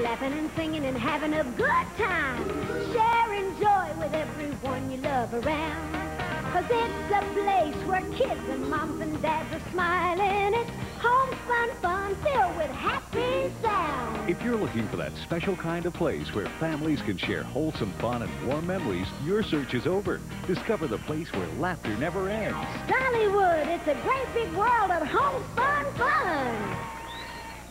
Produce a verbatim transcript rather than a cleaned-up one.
laughing and singing and having a good time. Sharing joy with everyone you love around. 'Cause it's a place where kids and moms and dads are smiling. It's home fun, fun filled with happy sound. If you're looking for that special kind of place where families can share wholesome fun and warm memories, your search is over. Discover the place where laughter never ends. Dollywood, it's a great big world of home fun, fun.